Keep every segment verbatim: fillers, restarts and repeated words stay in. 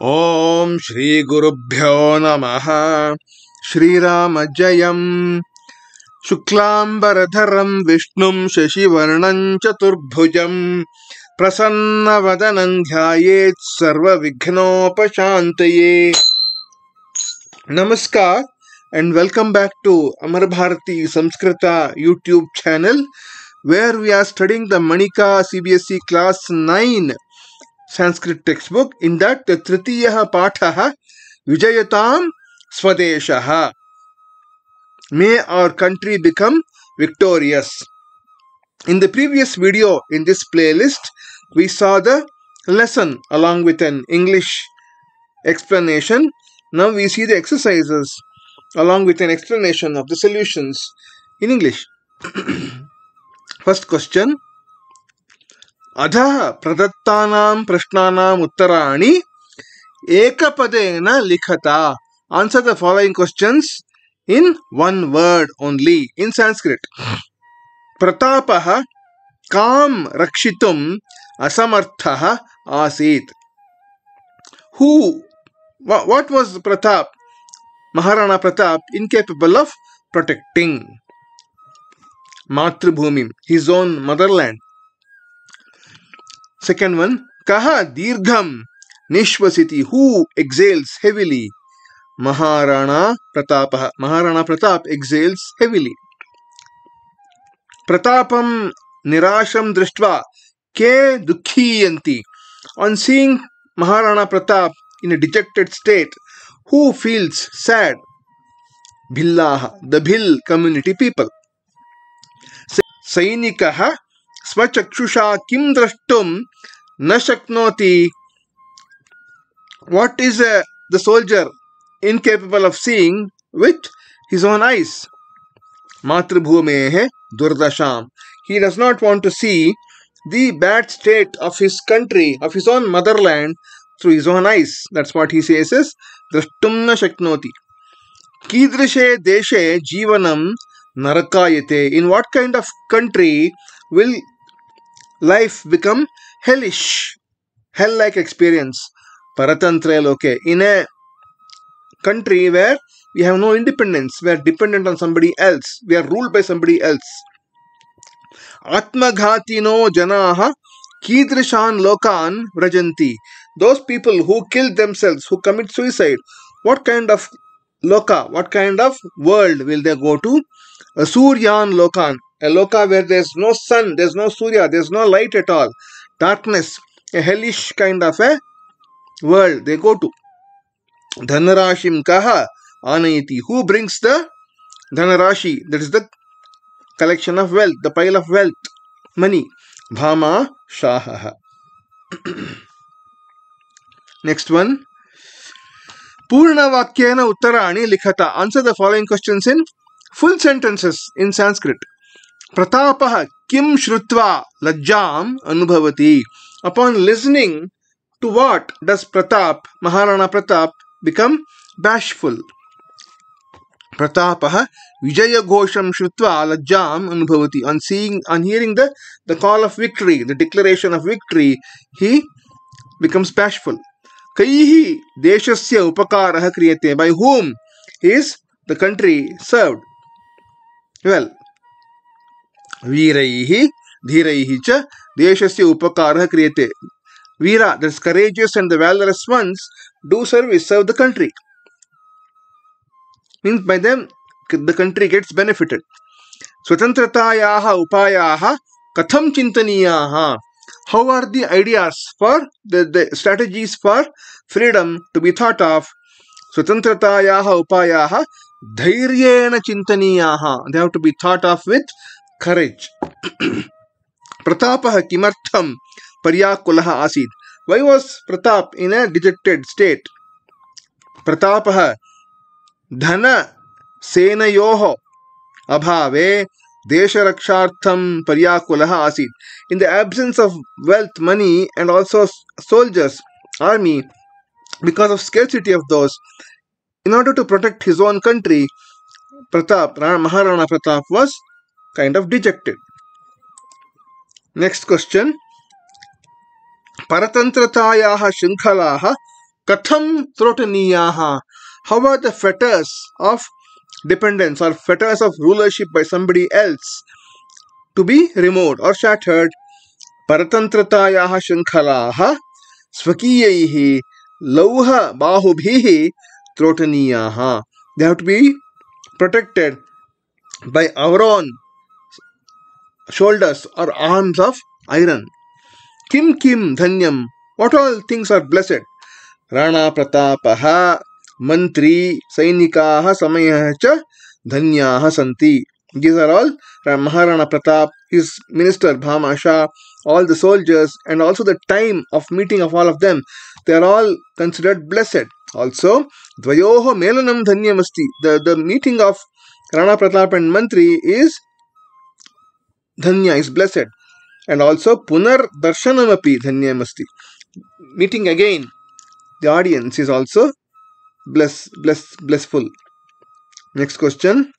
ओम श्री गुरुभ्यो नमः। श्रीराम जयम्। शुक्लांबरधरं विष्णुं शशिवर्णं चतुर्भुजं प्रसन्नवदनं ध्यायेत् सर्वविघ्नोपशान्तये। Namaskar and welcome back to Amar Bharati Samskrita YouTube channel, where we are studying the Manika C B S E class nine Sanskrit textbook. In that, the Tritiyaha Pathaha Vijayatam Swadeshaha. May our country become victorious. In the previous video in this playlist, we saw the lesson along with an English explanation. Now we see the exercises along with an explanation of the solutions in English. First question. Adha pradattanam prashnanam uttarani ekapadena likhata. Answer the following questions in one word only in Sanskrit. Pratapaha kam rakshitum asamarthaha asit. Who, what was Pratap, Maharana Pratap, incapable of protecting? Matrubhumi, his own motherland. Second one, Kaha Dirgham Nishvasiti, who exhales heavily? Maharana Pratapa. Maharana Pratap exhales heavily. Pratapam Nirasham Drishtva Ke Dukhiyanti. On seeing Maharana Pratap in a dejected state, who feels sad? Bhillaha, the Bhil community people. Sainikaha Svachakshisha Kim Drashtum Na Shaknoti. What is uh, the soldier incapable of seeing with his own eyes? Matrubhumehe Durdasham. He does not want to see the bad state of his country, of his own motherland, through his own eyes. That's what he says is Drashtum na Shaknoti. Kidrishe Deshe Jivanam Narakayate. In what kind of country will life become hellish, hell-like experience? Paratantre Loke. In a country where we have no independence, we are dependent on somebody else, we are ruled by somebody else. Atmaghatino Janaha Kidrishan Lokan Vrajanti. Those people who kill themselves, who commit suicide, what kind of loka, what kind of world will they go to? A Suryan Lokan, a loka where there is no sun, there is no Surya, there is no light at all, darkness, a hellish kind of a world they go to. Dhanarashim Kaha Anayati, who brings the Dhanarashi, that is the collection of wealth, the pile of wealth, money. Bhama Shahaha. Next one. Purna Vakyena Uttarani Likhata. Answer the following questions in full sentences in Sanskrit. Pratapaha Kim Shrutva Lajjam Anubhavati. Upon listening to what does Pratap, Maharana Pratap, become bashful? Pratapaha Vijaya Ghosham Shrutva Lajjam Anubhavati. On seeing, on hearing the, the call of victory, the declaration of victory, he becomes bashful. Kaihi Deshasya Upakaraha Kriyate. By whom is the country served? Well, Viraihi Dhiraihi Cha Deshasya Upakaraha Kriyate. Veera, that is courageous and the valorous ones, do service, serve the country. Means by them the country gets benefited. Swatantratayaha upayaha katham chintaniyaha. How are the ideas for the, the strategies for freedom to be thought of? Swatantratayaha upayaha dhairyena chintaniyaha. They have to be thought of with courage. Pratapaha kimartham paryakulaha asid. Why was Pratap in a dejected state? Pratapaha dhana senayoho abhave Desharakshartham Paryakulaha Asid. In the absence of wealth, money, and also soldiers, army, because of scarcity of those, in order to protect his own country, Pratap, Maharana Pratap was kind of dejected. Next question. Paratantrataayaha shrinkhalaha Katham trotaniyaha. How are the fetters of dependence or fetters of rulership by somebody else to be removed or shattered? Paratantratayaha shankhalaha swakiyaihi lauha bahubhihi trotaniyaha. They have to be protected by our own shoulders or arms of iron. Kim kim dhanyam. What all things are blessed? Rana pratapaha mantri sainikaha samayah cha dhanyaha santi. These are all Maharana Pratap, his minister Bhamasha, all the soldiers, and also the time of meeting of all of them. They are all considered blessed. Also, Dvayoho melanam dhanyamasti. The, the meeting of Rana Pratap and Mantri is dhanya, is blessed. And also Punar darshanamapi dhanyamasti. Meeting again the audience is also bless, bless, blissful. Next question.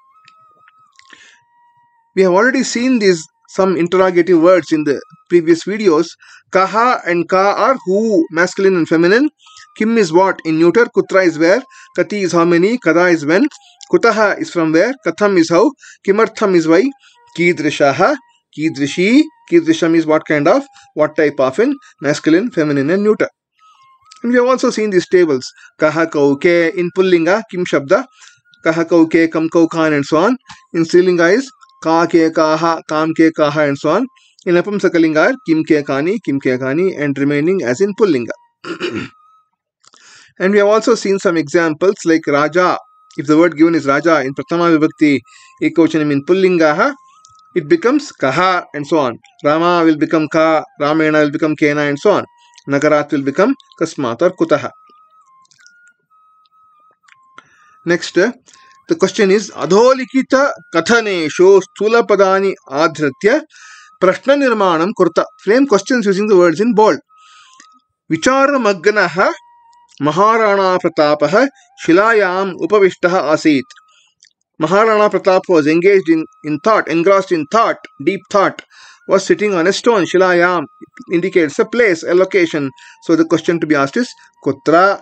We have already seen these some interrogative words in the previous videos. Kaha and ka are who, masculine and feminine. Kim is what in neuter. Kutra is where. Kati is how many. Kada is when. Kutaha is from where. Katham is how. Kimartham is why. Kidrishaha, Kidrishi. Kidrisham is what kind of, what type of in masculine, feminine and neuter. And we have also seen these tables. Kaha kauke in Pullinga, Kim Shabda. Kaha kauke, Kam kaukan and so on. In Strilinga is Ka ke kaha, Kam ke kaha and so on. In Apumsakalinga are Kim ke kani, Kim ke kani and remaining as in Pullinga. And we have also seen some examples like Raja. If the word given is Raja in Prathama Vibhakti Ekavachanam in Pullinga, it becomes Kaha and so on. Rama will become Ka, Ramena will become Kena and so on. Nagarat will become Kasmat or Kutaha. Next, the question is Adholikita Kathanesho Stula Padani Adhritya Prashna Nirmanam Kurta. Frame questions using the words in bold. Vichara Magganaha Maharana Pratapaha Shilayam Upavishtaha Asit. Maharana Pratap was engaged in, in thought, engrossed in thought, deep thought, was sitting on a stone. Shilayam indicates a place, a location. So the question to be asked is Kutra.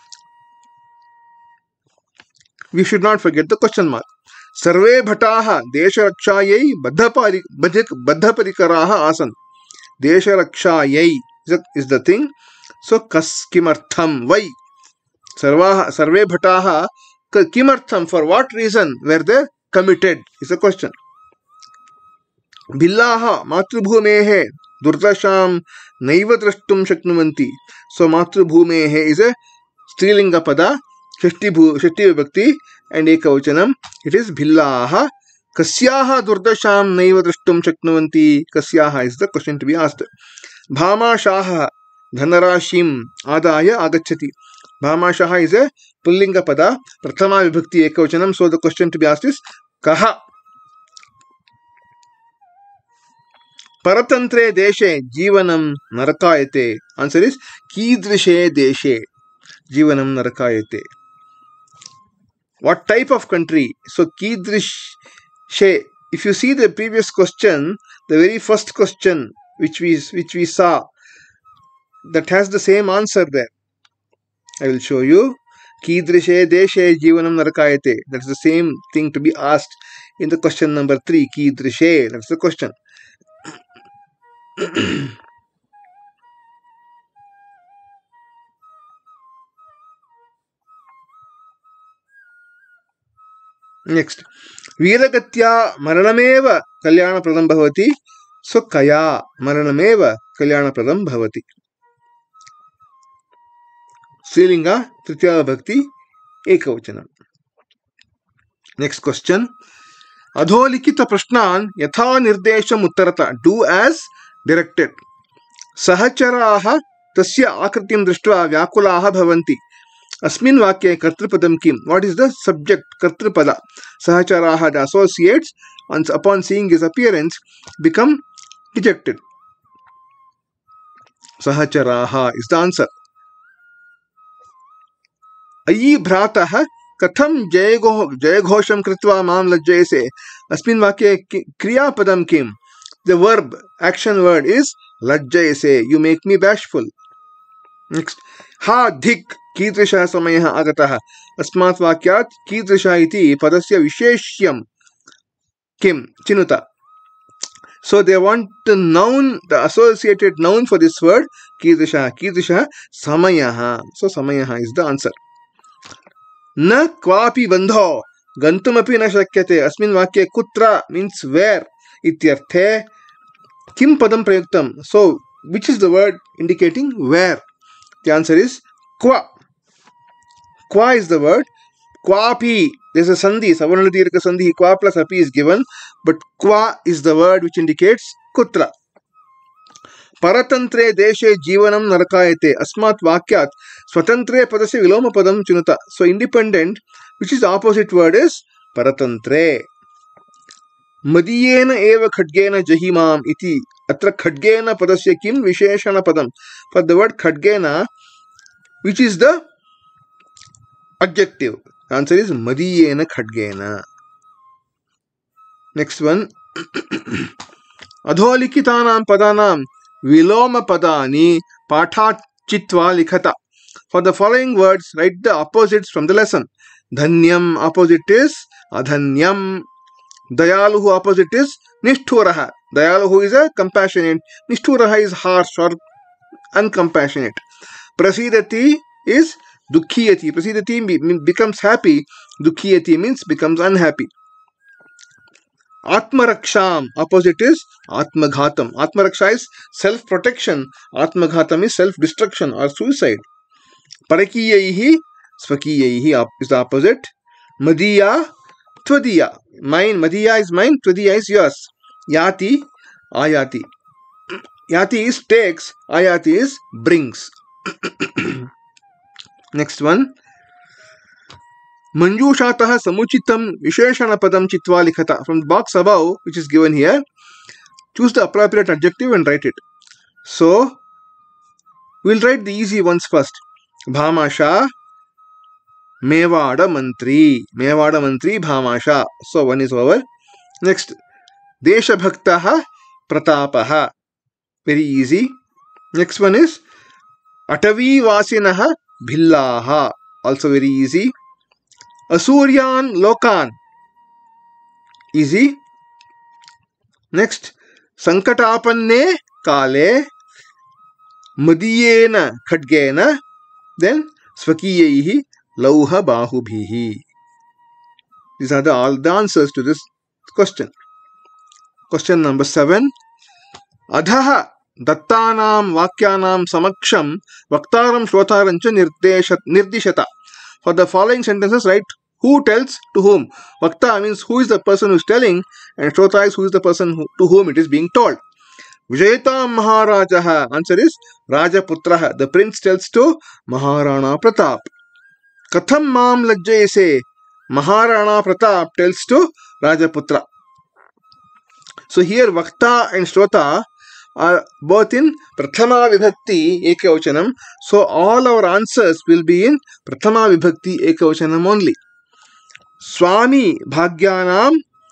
We should not forget the question mark. Sarve bhataha desha rakshayai baddha parikaraha asan. Desha rakshayai is the thing. So kas kimartham. Why? Sarvaha, sarve bhataha kimartham, for what reason were they committed is a question. Billaha matrubhumehe durdasham naiva drashtum shaknuvanti. So matrubhumehe is a strilinga pada, shashti vibhakti and ekavachanam. It is billaha. Kasyaha durdasham naiva drashtum shaknuvanti. Kasyaha is the question to be asked. Bhama shaha dhanarashim adaya agachati. Bhamashaha is a Pullinga pada, Prathama Vibhakti Ekavachanam. So the question to be asked is Kaha. Paratantre deshe jivanam narakayate. Answer is Kidrishe deshe jivanam narakayate. What type of country? So Kidrishe. If you see the previous question, the very first question which we which we saw, that has the same answer there. I will show you. Kidrishe deshe jivanam narakayate. That's the same thing to be asked in the question number three. Kidrishe. That's the question. Next. Veeragatya maranameva kalyana pradam bhavati. So kaya maranameva kalyana pradam bhavati. Strilinga Tritiya Bhakti Ekavachanam. Next question. Adholikita prashnan yatha nirdesham uttarata. Do as directed. Sahacharaha tasya akritim drishtva vyakulaha bhavanti. Asmin vakye kartripadam kim. What is the subject? Kartripada. Sahacharaha, the associates, upon seeing his appearance, become dejected. Sahacharaha is the answer. Ayi bhrataha katham jayaghosham kritva mam lajjayase. Asmin vakye kriya padam kim. The verb, action word is lajjayase. You make me bashful. Next, ha dhik कीदृशः समयः आगतः अस्मात् वाक्यात् कीदृशः इति पदस्य विशेष्यं किं चिनुत. So they want the noun, the associated noun for this word कीदृशः. कीदृशः समयः. So समयः is the answer. न क्वापि बन्धो गन्तुमपि न शक्यते. अस्मिन् वाक्ये कुत्र means where इत्यर्थे किं पदं प्रयुक्तं. So which is the word indicating where? The answer is kwa. Kwa is the word. Kwapi. There's a sandhi. Savarna dirgha sandhi. Kwa plus api is given. But kwa is the word which indicates kutra. Paratantre deshe jivanam narakayate. Asmat vakyat. Swatantre padasya viloma padam chinuta. So independent, which is the opposite word, is paratantre. Madiyena eva khadgena jahimam iti. Atra khadgena padasya kim visheshana padam. For the word khadgena, which is the adjective. Answer is madiyena khadgena. Next one. Adholikitanam padanam viloma padani pathat chitva likhata. For the following words, write the opposites from the lesson. Dhanyam opposite is adhanyam. Dayaluhu opposite is nishturaha. Dayaluhu is a compassionate. Nishturaha is harsh or uncompassionate. Prasidati is dukhiyati. Prasidati becomes happy. Dukhiyati means becomes unhappy. Atmaraksham opposite is Atmaghatam. Atmaraksha is self-protection. Atmaghatam is self-destruction or suicide. Parakiyaihi Svakiyaihi is the opposite. Madiya Tvadiya. Mine. Madiya is mine. Tvadiya is yours. Yati Ayati. Yati is takes. Ayati is brings. Next one. Manjushatah samuchitam visheshana padam chitva likhata. From the box above, which is given here, choose the appropriate adjective and write it. So, we'll write the easy ones first. Bhamasha Mevada Mantri. Mevada Mantri Bhamasha. So, one is over. Next. Deshabhaktaha Pratapaha. Very easy. Next one is Atavi Vasinaha Bhillaha. Also very easy. Asuryan Lokan. Easy. Next. Sankatapanne Kale Madiyena Khadgena. Then Swakiyehi Lauha Bahubhihi. These are the, all the answers to this question. Question number seven. Adhaha Dattanam Vakyanam Samaksham Vaktaram Shrotarancha Nirdishata. For the following sentences, write who tells to whom. Vakta means who is the person who is telling, and Shrota is who is the person who, to whom it is being told. Vijayatam Maharajaha. Answer is Rajaputraha. The prince tells to Maharana Pratap. Katham Mam Lajjayase. Maharana Pratap tells to Rajaputra. So here Vakta and Shrota are both in Prathama Vibhakti Ekavachanam. So all our answers will be in Prathama Vibhakti Ekavachanam only. Swami Bhagyanam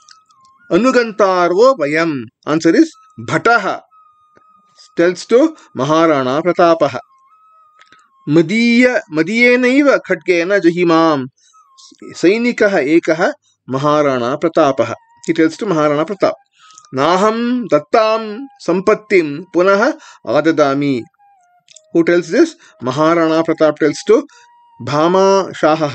Anugantaro Vayam. Answer is Bhataha. Tells to Maharana Pratapaha. Madiya Madiyenaiva Khatgena Jahimam. Sainikaha Ekaha Maharana Pratapaha. He tells to Maharana Pratap. Naham Dattam Sampattim Punaha Adadami. Who tells this? Maharana Pratap tells to Bhama Shahaha.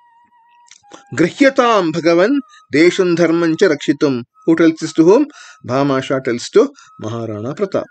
Grihyatam Bhagavan Deshun Dharmancha Rakshitum. Who tells this to whom? Bhama Shah tells to Maharana Pratap.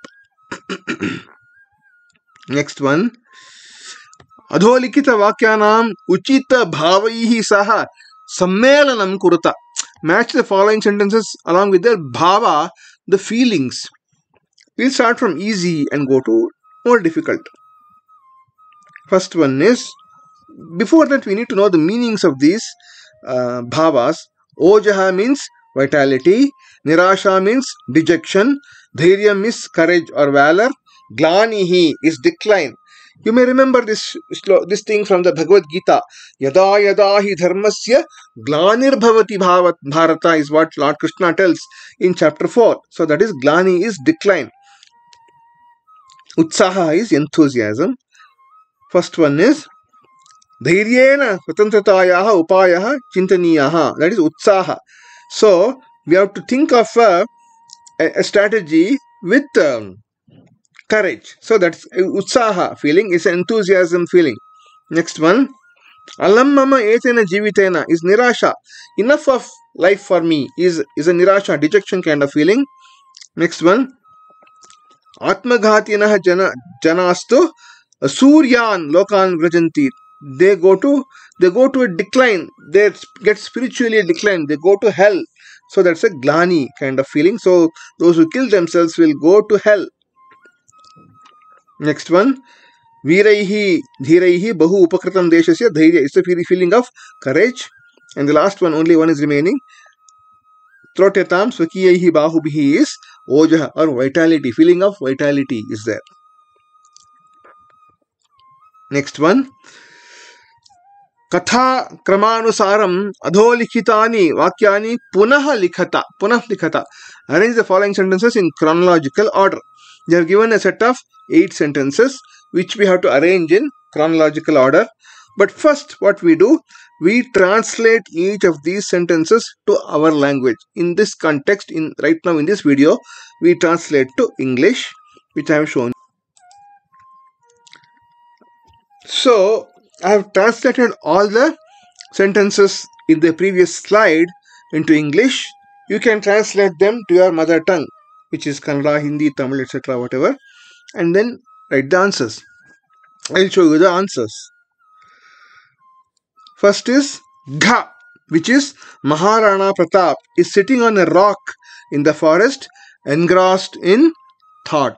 Next one. Adholikita Vakyanam Uchita Bhavaihi Saha Sammelanam Kurata. Match the following sentences along with their bhava, the feelings. We'll start from easy and go to more difficult. First one is, before that we need to know the meanings of these uh, bhavas. Ojaha means vitality, Nirasha means dejection, Dhairyam means courage or valor, Glanihi is decline. You may remember this this thing from the Bhagavad Gita. Yada yada hi dharmasya glanirbhavati bharata is what Lord Krishna tells in chapter four. So that is glani is decline. Utsaha is enthusiasm. First one is Dhairyena Swatantratayaha Upayaha Chintaniyaha. That is Utsaha. So we have to think of a, a strategy with um, courage. So that's Utsaha feeling, is an enthusiasm feeling. Next one, Alam mama etena jivitena is nirasha. Enough of life for me is, is a nirasha, dejection kind of feeling. Next one, Atmaghatinah jana janastu suryan lokan vrajanti. They go to they go to a decline. They get spiritually declined. They go to hell. So that's a glani kind of feeling. So those who kill themselves will go to hell. Next one, Viraihi Dhiraihi Bahu Upakritam Deshasya Dhairya. It's a feeling of courage. And the last one, only one is remaining. Trotetam Swakiyaihi Bahubihi is Ojaha or vitality. Feeling of vitality is there. Next one, Katha Kramanusaram Adholikhitani Vakyani Punaha Likhata. Punah Likhata. Arrange the following sentences in chronological order. They are given a set of eight sentences which we have to arrange in chronological order. But first what we do, we translate each of these sentences to our language. In this context, in right now in this video, we translate to English, which I have shown. So I have translated all the sentences in the previous slide into English. You can translate them to your mother tongue, which is Kannada, Hindi, Tamil, et cetera, whatever, and then write the answers. I'll show you the answers. First is Gha, which is Maharana Pratap is sitting on a rock in the forest, engrossed in thought.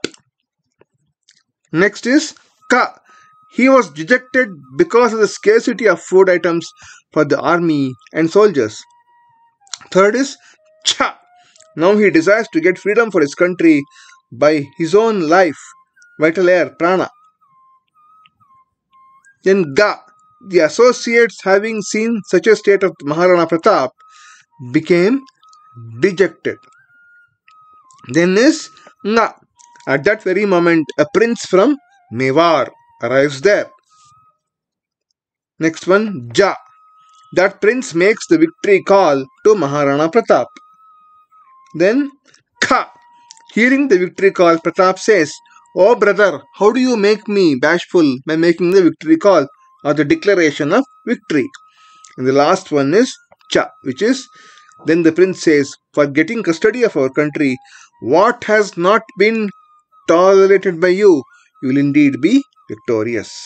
Next is Ka. He was dejected because of the scarcity of food items for the army and soldiers. Third is Cha. Now he desires to get freedom for his country by his own life, vital air, prana. Then Ga. The associates, having seen such a state of Maharana Pratap, became dejected. Then is Nga. At that very moment, a prince from Mewar arrives there. Next one, Ja. That prince makes the victory call to Maharana Pratap. Then Kha. Hearing the victory call, Pratap says, "Oh brother, how do you make me bashful by making the victory call or the declaration of victory?" And the last one is Cha, which is, then the prince says, "For getting custody of our country, what has not been tolerated by you, you will indeed be victorious."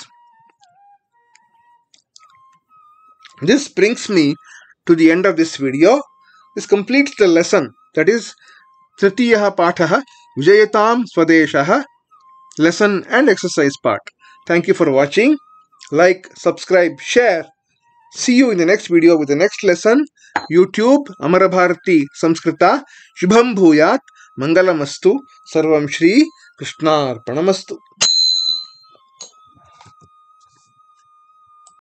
This brings me to the end of this video. This completes the lesson, that is Tritiyaha Pathaha Vijayatam Swadeshaha, lesson and exercise part. Thank you for watching. Like, subscribe, share. See you in the next video with the next lesson. YouTube Amarabharati Samskrita. Shubham Bhuyat Mangalamastu. Sarvam Shri Krishnarpanamastu.